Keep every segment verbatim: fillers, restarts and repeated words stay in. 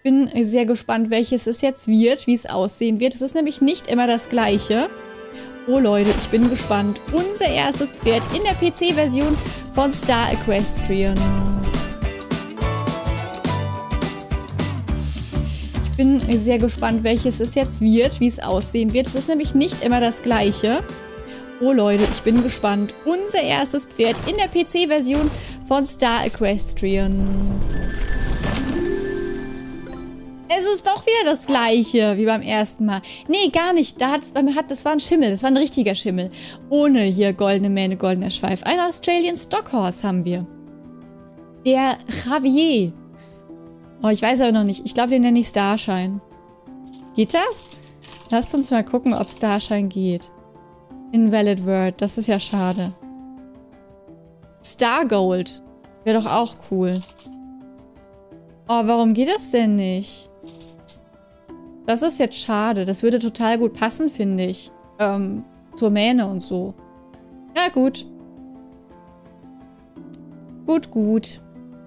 bin sehr gespannt, welches es jetzt wird, wie es aussehen wird. Es ist nämlich nicht immer das gleiche. Oh Leute, ich bin gespannt. Unser erstes Pferd in der P C-Version von Star Equestrian. Ich bin sehr gespannt, welches es jetzt wird, wie es aussehen wird. Es ist nämlich nicht immer das gleiche. Oh Leute, ich bin gespannt. Unser erstes Pferd in der P C-Version von Star Equestrian. Es ist doch wieder das gleiche wie beim ersten Mal. Nee, gar nicht. Da hat's, hat, das war ein Schimmel. Das war ein richtiger Schimmel. Ohne hier goldene Mähne, goldener Schweif. Ein Australian Stockhorse haben wir. Der Javier. Oh, ich weiß aber noch nicht. Ich glaube, den nenne ich Starshine. Geht das? Lasst uns mal gucken, ob Starshine geht. Invalid Word. Das ist ja schade. Stargold. Wäre doch auch cool. Oh, warum geht das denn nicht? Das ist jetzt schade. Das würde total gut passen, finde ich. Ähm, zur Mähne und so. Ja, gut. Gut, gut.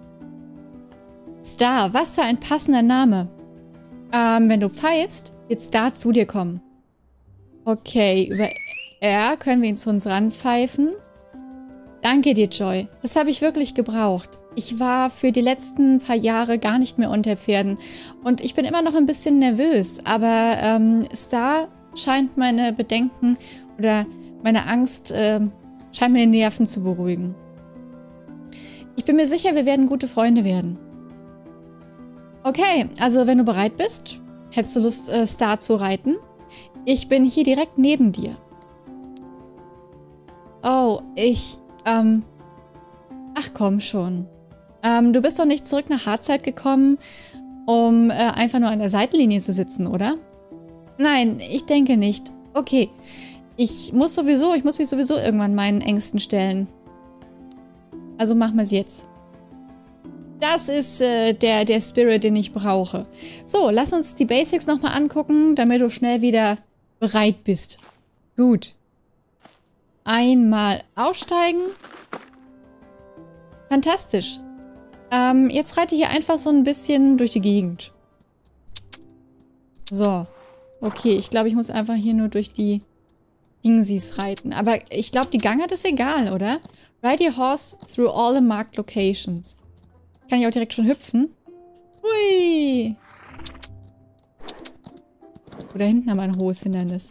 Star, was für ein passender Name. Ähm, wenn du pfeifst, wird Star zu dir kommen. Okay, über R können wir ihn zu uns ranpfeifen. Danke dir, Joy. Das habe ich wirklich gebraucht. Ich war für die letzten paar Jahre gar nicht mehr unter Pferden. Und ich bin immer noch ein bisschen nervös. Aber ähm, Star scheint meine Bedenken oder meine Angst, äh, scheint meine Nerven zu beruhigen. Ich bin mir sicher, wir werden gute Freunde werden. Okay, also wenn du bereit bist, hättest du Lust, äh, Star zu reiten? Ich bin hier direkt neben dir. Oh, ich, ähm... Ach komm schon. Ähm, du bist doch nicht zurück nach Hartzeit gekommen, um äh, einfach nur an der Seitenlinie zu sitzen, oder? Nein, ich denke nicht. Okay. Ich muss sowieso, ich muss mich sowieso irgendwann meinen Ängsten stellen. Also machen wir es jetzt. Das ist äh, der, der Spirit, den ich brauche. So, lass uns die Basics nochmal angucken, damit du schnell wieder bereit bist. Gut. Einmal aussteigen. Fantastisch. Ähm, jetzt reite ich hier einfach so ein bisschen durch die Gegend. So. Okay, ich glaube, ich muss einfach hier nur durch die Dingsies reiten. Aber ich glaube, die Gangart ist egal, oder? Ride your horse through all the marked locations. Kann ich auch direkt schon hüpfen? Hui! Oder hinten haben wir ein hohes Hindernis.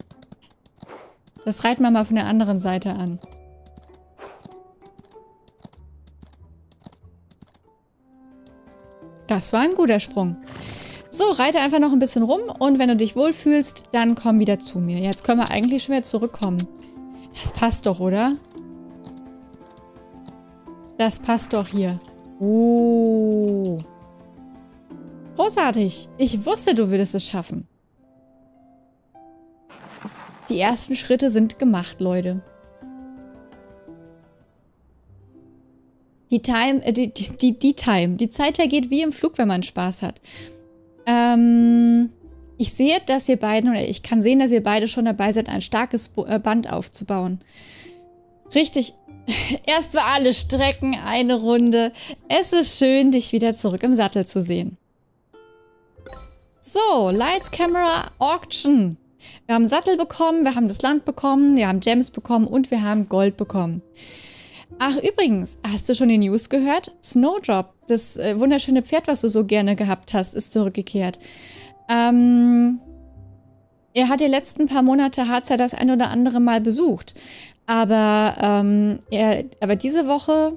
Das reiten wir mal von der anderen Seite an. Das war ein guter Sprung. So, reite einfach noch ein bisschen rum und wenn du dich wohlfühlst, dann komm wieder zu mir. Jetzt können wir eigentlich schon wieder zurückkommen. Das passt doch, oder? Das passt doch hier. Oh. Großartig. Ich wusste, du würdest es schaffen. Die ersten Schritte sind gemacht, Leute. Die Time, äh, die, die, die Time. Die Zeit vergeht wie im Flug, wenn man Spaß hat. Ähm, ich sehe, dass ihr beiden, oder ich kann sehen, dass ihr beide schon dabei seid, ein starkes Band aufzubauen. Richtig. Erst war alle Strecken, eine Runde. Es ist schön, dich wieder zurück im Sattel zu sehen. So, Lights, Camera, Auction. Wir haben Sattel bekommen, wir haben das Land bekommen, wir haben Gems bekommen und wir haben Gold bekommen. Ach, übrigens, hast du schon die News gehört? Snowdrop, das äh, wunderschöne Pferd, was du so gerne gehabt hast, ist zurückgekehrt. Ähm, er hat die letzten paar Monate Hartzeit das ein oder andere Mal besucht. Aber, ähm, er, aber diese Woche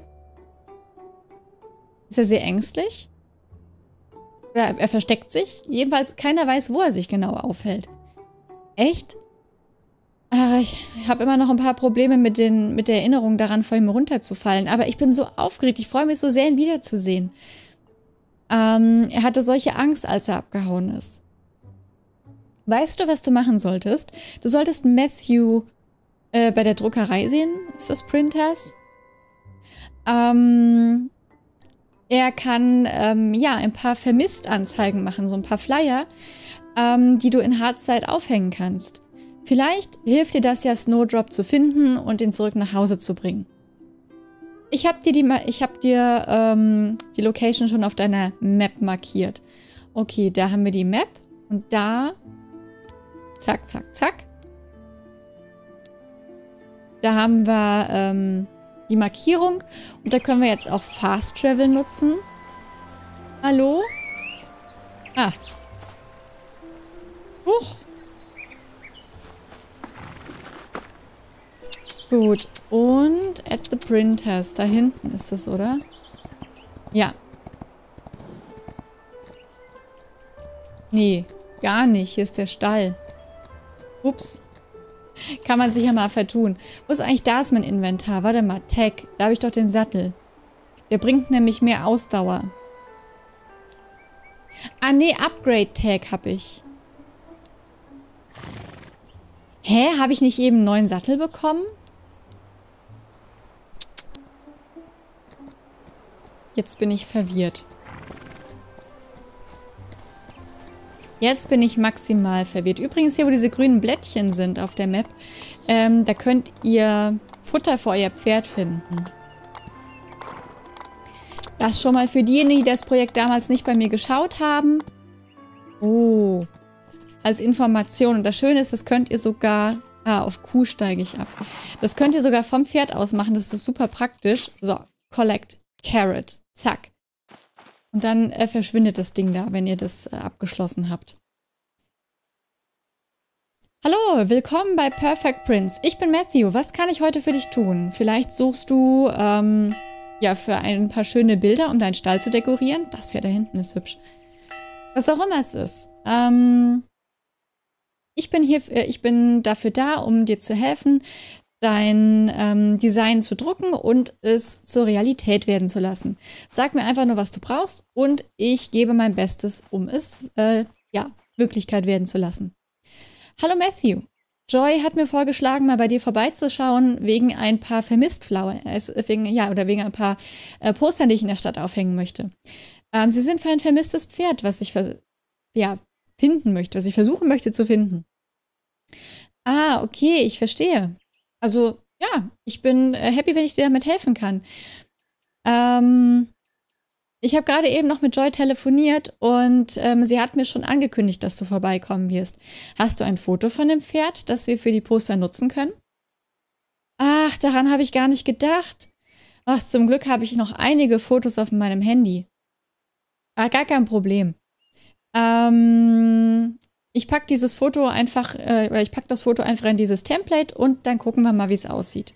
ist er sehr ängstlich. Oder er versteckt sich. Jedenfalls, keiner weiß, wo er sich genau aufhält. Echt? Ach, ich habe immer noch ein paar Probleme mit, den, mit der Erinnerung daran, vor ihm runterzufallen. Aber ich bin so aufgeregt. Ich freue mich so sehr, ihn wiederzusehen. Ähm, er hatte solche Angst, als er abgehauen ist. Weißt du, was du machen solltest? Du solltest Matthew äh, bei der Druckerei sehen. Ist das Printers? Ähm, er kann, ähm, ja, ein paar Vermisst-Anzeigen machen. So ein paar Flyer, ähm, die du in Hartzeit aufhängen kannst. Vielleicht hilft dir das ja, Snowdrop zu finden und ihn zurück nach Hause zu bringen. Ich habe dir, die, ich hab dir ähm, die Location schon auf deiner Map markiert. Okay, da haben wir die Map. Und da... Zack, zack, zack. Da haben wir ähm, die Markierung. Und da können wir jetzt auch Fast Travel nutzen. Hallo? Ah. Huch. Gut. Und at the printers. Da hinten ist das, oder? Ja. Nee, gar nicht. Hier ist der Stall. Ups. Kann man sich ja mal vertun. Wo ist eigentlich, da ist mein Inventar? Warte mal, Tag. Da habe ich doch den Sattel. Der bringt nämlich mehr Ausdauer. Ah, nee, Upgrade-Tag habe ich. Hä? Habe ich nicht eben einen neuen Sattel bekommen? Jetzt bin ich verwirrt. Jetzt bin ich maximal verwirrt. Übrigens hier, wo diese grünen Blättchen sind auf der Map, ähm, da könnt ihr Futter für euer Pferd finden. Das schon mal für diejenigen, die das Projekt damals nicht bei mir geschaut haben. Oh. Als Information. Und das Schöne ist, das könnt ihr sogar... Ah, auf Kuh steige ich ab. Das könnt ihr sogar vom Pferd aus machen. Das ist super praktisch. So, Collect Carrot. Zack. Und dann äh, verschwindet das Ding da, wenn ihr das äh, abgeschlossen habt. Hallo, willkommen bei Perfect Prince. Ich bin Matthew. Was kann ich heute für dich tun? Vielleicht suchst du ähm, ja für ein paar schöne Bilder, um deinen Stall zu dekorieren. Das Pferd da hinten ist hübsch. Was auch immer es ist. Ähm, ich bin hier, ich bin dafür da, um dir zu helfen, dein ähm, Design zu drucken und es zur Realität werden zu lassen. Sag mir einfach nur, was du brauchst und ich gebe mein Bestes, um es, äh, ja, Wirklichkeit werden zu lassen. Hallo Matthew. Joy hat mir vorgeschlagen, mal bei dir vorbeizuschauen, wegen ein paar Vermisst-Flower, äh, wegen, ja, oder wegen ein paar äh, Postern, die ich in der Stadt aufhängen möchte. Ähm, sie sind für ein vermisstes Pferd, was ich, ja, finden möchte, was ich versuchen möchte zu finden. Ah, okay, ich verstehe. Also, ja, ich bin happy, wenn ich dir damit helfen kann. Ähm, ich habe gerade eben noch mit Joy telefoniert und ähm, sie hat mir schon angekündigt, dass du vorbeikommen wirst. Hast du ein Foto von dem Pferd, das wir für die Poster nutzen können? Ach, daran habe ich gar nicht gedacht. Ach, zum Glück habe ich noch einige Fotos auf meinem Handy. Ah, gar kein Problem. Ähm... Ich packe dieses Foto einfach, äh, oder ich packe das Foto einfach in dieses Template und dann gucken wir mal, wie es aussieht.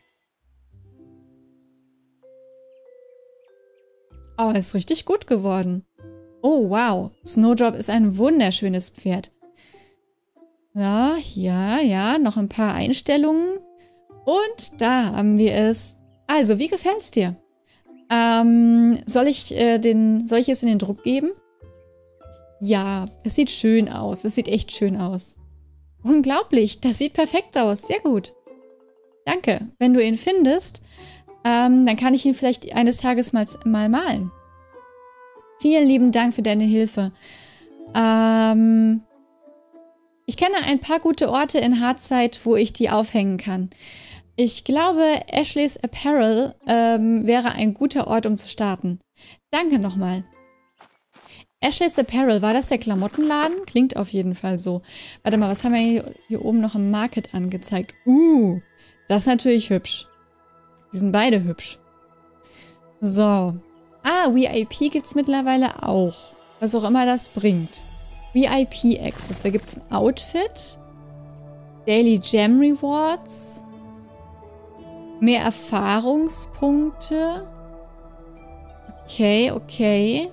Oh, ist richtig gut geworden. Oh, wow. Snowdrop ist ein wunderschönes Pferd. Ja, ja, ja, noch ein paar Einstellungen. Und da haben wir es. Also, wie gefällt es dir? Ähm, soll ich, äh, den, soll ich es in den Druck geben? Ja, es sieht schön aus. Es sieht echt schön aus. Unglaublich, das sieht perfekt aus. Sehr gut. Danke. Wenn du ihn findest, ähm, dann kann ich ihn vielleicht eines Tages mal, mal malen. Vielen lieben Dank für deine Hilfe. Ähm, ich kenne ein paar gute Orte in Hardside, wo ich die aufhängen kann. Ich glaube, Ashley's Apparel ähm, wäre ein guter Ort, um zu starten. Danke nochmal. Ashley's Apparel, war das der Klamottenladen? Klingt auf jeden Fall so. Warte mal, was haben wir hier, hier oben noch im Market angezeigt? Uh, das ist natürlich hübsch. Die sind beide hübsch. So. Ah, V I P gibt es mittlerweile auch. Was auch immer das bringt. V I P Access, da gibt es ein Outfit. Daily Gem Rewards. Mehr Erfahrungspunkte. Okay, okay.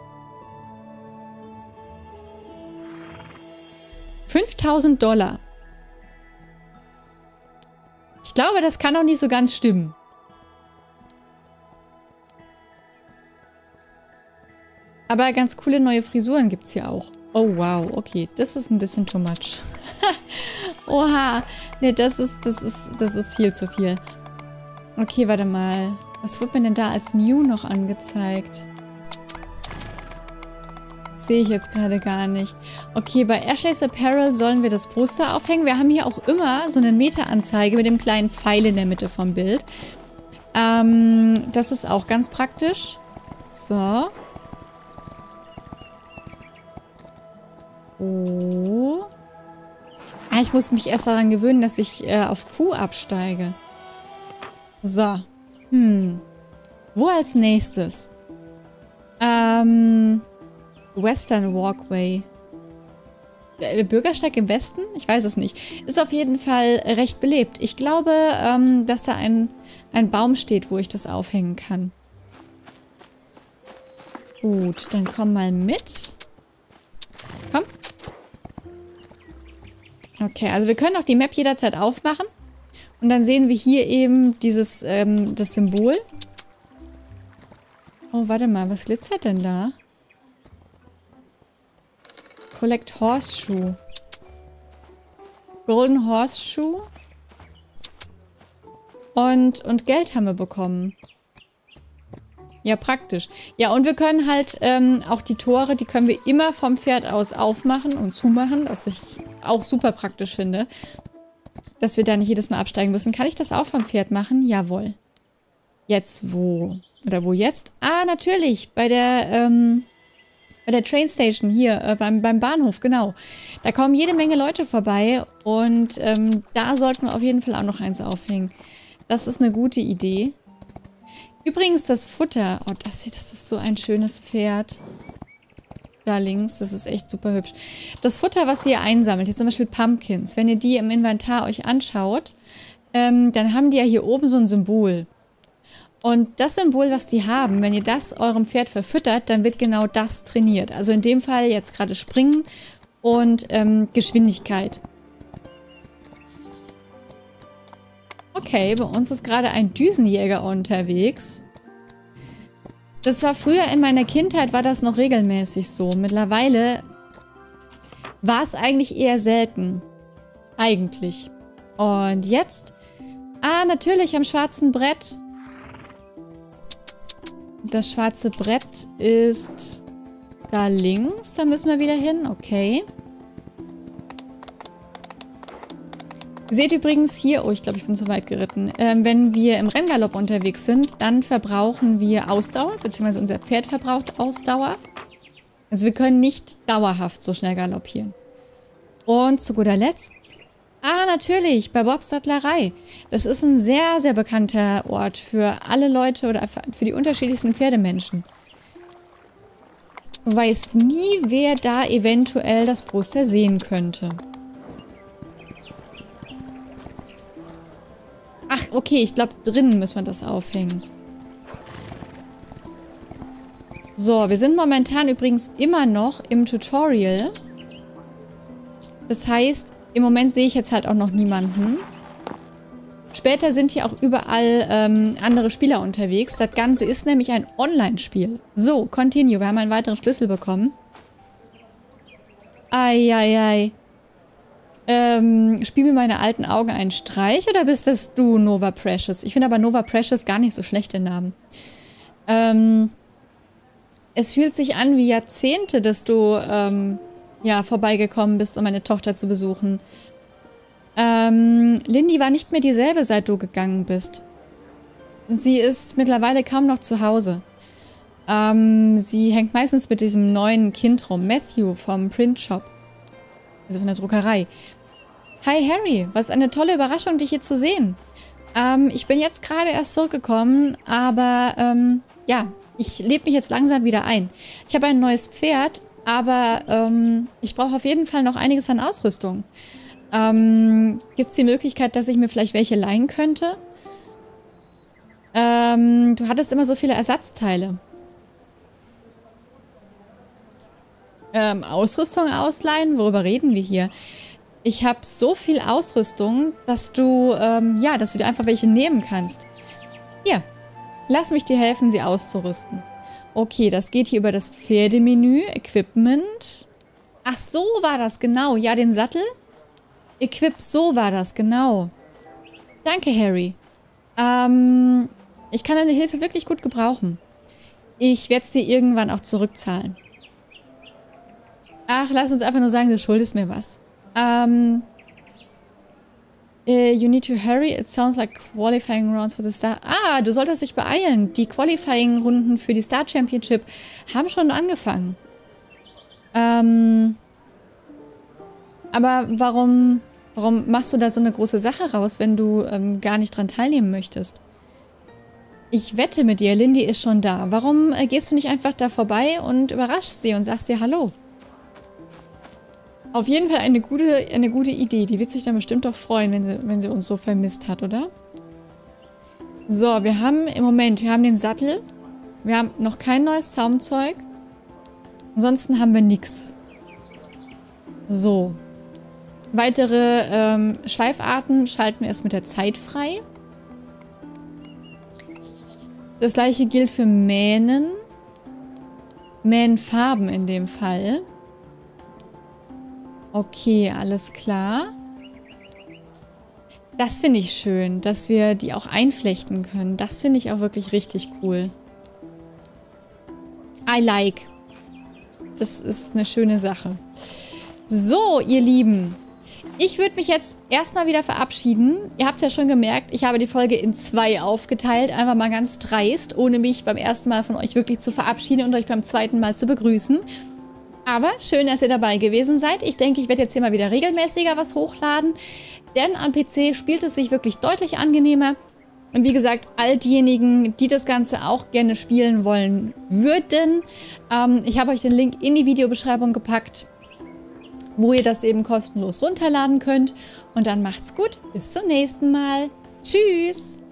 fünftausend Dollar. Ich glaube, das kann doch nicht so ganz stimmen. Aber ganz coole neue Frisuren gibt es hier auch. Oh, wow. Okay, das ist ein bisschen too much. Oha. Ne, das ist, das ist, das ist viel zu viel. Okay, warte mal. Was wird mir denn da als New noch angezeigt? Sehe ich jetzt gerade gar nicht. Okay, bei Ashley's Apparel sollen wir das Poster aufhängen. Wir haben hier auch immer so eine Meta-Anzeige mit dem kleinen Pfeil in der Mitte vom Bild. Ähm, das ist auch ganz praktisch. So. Oh. Ah, ich muss mich erst daran gewöhnen, dass ich äh, auf Q absteige. So. Hm. Wo als nächstes? Ähm. Western Walkway. Der Bürgersteig im Westen? Ich weiß es nicht. Ist auf jeden Fall recht belebt. Ich glaube, ähm, dass da ein, ein Baum steht, wo ich das aufhängen kann. Gut, dann komm mal mit. Komm. Okay, also wir können auch die Map jederzeit aufmachen. Und dann sehen wir hier eben dieses, ähm, das Symbol. Oh, warte mal, was glitzert denn da? Collect Horseshoe. Golden Horseshoe. Und, und Geld haben wir bekommen. Ja, praktisch. Ja, und wir können halt ähm, auch die Tore, die können wir immer vom Pferd aus aufmachen und zumachen, was ich auch super praktisch finde. Dass wir da nicht jedes Mal absteigen müssen. Kann ich das auch vom Pferd machen? Jawohl. Jetzt wo? Oder wo jetzt? Ah, natürlich. Bei der, ähm, bei der Trainstation hier, äh, beim, beim Bahnhof, genau. Da kommen jede Menge Leute vorbei und ähm, da sollten wir auf jeden Fall auch noch eins aufhängen. Das ist eine gute Idee. Übrigens das Futter. Oh, das hier, das ist so ein schönes Pferd. Da links, das ist echt super hübsch. Das Futter, was ihr einsammelt, hier zum Beispiel Pumpkins, wenn ihr die im Inventar euch anschaut, ähm, dann haben die ja hier oben so ein Symbol. Und das Symbol, was die haben, wenn ihr das eurem Pferd verfüttert, dann wird genau das trainiert. Also in dem Fall jetzt gerade Springen und ähm, Geschwindigkeit. Okay, bei uns ist gerade ein Düsenjäger unterwegs. Das war früher in meiner Kindheit, war das noch regelmäßig so. Mittlerweile war es eigentlich eher selten. Eigentlich. Und jetzt? Ah, natürlich am schwarzen Brett. Das schwarze Brett ist da links. Da müssen wir wieder hin. Okay. Seht übrigens hier, oh, ich glaube, ich bin zu weit geritten. Ähm, wenn wir im Renngalopp unterwegs sind, dann verbrauchen wir Ausdauer, beziehungsweise unser Pferd verbraucht Ausdauer. Also wir können nicht dauerhaft so schnell galoppieren. Und zu guter Letzt, ah, natürlich, bei Bobs Sattlerei. Das ist ein sehr, sehr bekannter Ort für alle Leute oder für die unterschiedlichsten Pferdemenschen. Man weiß nie, wer da eventuell das Poster sehen könnte. Ach, okay, ich glaube, drinnen müssen wir das aufhängen. So, wir sind momentan übrigens immer noch im Tutorial. Das heißt, im Moment sehe ich jetzt halt auch noch niemanden. Später sind hier auch überall ähm, andere Spieler unterwegs. Das Ganze ist nämlich ein Online-Spiel. So, continue. Wir haben einen weiteren Schlüssel bekommen. Eieiei. Ähm, spiel mir meine alten Augen einen Streich oder bist das du, Nova Precious? Ich finde aber Nova Precious gar nicht so schlecht, den Namen. Ähm, es fühlt sich an wie Jahrzehnte, dass du ähm, ja, vorbeigekommen bist, um meine Tochter zu besuchen. Ähm, Lindy war nicht mehr dieselbe, seit du gegangen bist. Sie ist mittlerweile kaum noch zu Hause. Ähm, sie hängt meistens mit diesem neuen Kind rum, Matthew vom Printshop. Also von der Druckerei. Hi Harry, was eine tolle Überraschung, dich hier zu sehen. Ähm, ich bin jetzt gerade erst zurückgekommen, aber ähm, ja, ich lebe mich jetzt langsam wieder ein. Ich habe ein neues Pferd, aber ähm, ich brauche auf jeden Fall noch einiges an Ausrüstung. Ähm, gibt es die Möglichkeit, dass ich mir vielleicht welche leihen könnte? Ähm, du hattest immer so viele Ersatzteile. Ähm, Ausrüstung ausleihen? Worüber reden wir hier? Ich habe so viel Ausrüstung, dass du, ähm, ja, dass du dir einfach welche nehmen kannst. Hier, lass mich dir helfen, sie auszurüsten. Okay, das geht hier über das Pferdemenü, Equipment. Ach, so war das, genau. Ja, den Sattel. Equip, so war das, genau. Danke, Harry. Ähm, ich kann deine Hilfe wirklich gut gebrauchen. Ich werde es dir irgendwann auch zurückzahlen. Ach, lass uns einfach nur sagen, du schuldest mir was. Um, uh, you need to hurry. It sounds like qualifying rounds for the Star... Ah, du solltest dich beeilen. Die Qualifying-Runden für die Star Championship haben schon angefangen. Ähm... Aber warum, warum machst du da so eine große Sache raus, wenn du ähm, gar nicht dran teilnehmen möchtest? Ich wette mit dir, Lindy ist schon da. Warum äh, gehst du nicht einfach da vorbei und überraschst sie und sagst ihr Hallo? Auf jeden Fall eine gute, eine gute Idee. Die wird sich dann bestimmt doch freuen, wenn sie, wenn sie uns so vermisst hat, oder? So, wir haben im Moment, wir haben den Sattel. Wir haben noch kein neues Zaumzeug. Ansonsten haben wir nichts. So. Weitere ähm, Schweifarten schalten wir erst mit der Zeit frei. Das gleiche gilt für Mähnen. Mähnfarben in dem Fall. Okay, alles klar. Das finde ich schön, dass wir die auch einflechten können. Das finde ich auch wirklich richtig cool. I like. Das ist eine schöne Sache. So, ihr Lieben. Ich würde mich jetzt erstmal wieder verabschieden. Ihr habt ja schon gemerkt, ich habe die Folge in zwei aufgeteilt. Einfach mal ganz dreist, ohne mich beim ersten Mal von euch wirklich zu verabschieden und euch beim zweiten Mal zu begrüßen. Aber schön, dass ihr dabei gewesen seid. Ich denke, ich werde jetzt hier mal wieder regelmäßiger was hochladen. Denn am P C spielt es sich wirklich deutlich angenehmer. Und wie gesagt, all diejenigen, die das Ganze auch gerne spielen wollen würden, ähm, ich habe euch den Link in die Videobeschreibung gepackt, wo ihr das eben kostenlos runterladen könnt. Und dann macht's gut. Bis zum nächsten Mal. Tschüss!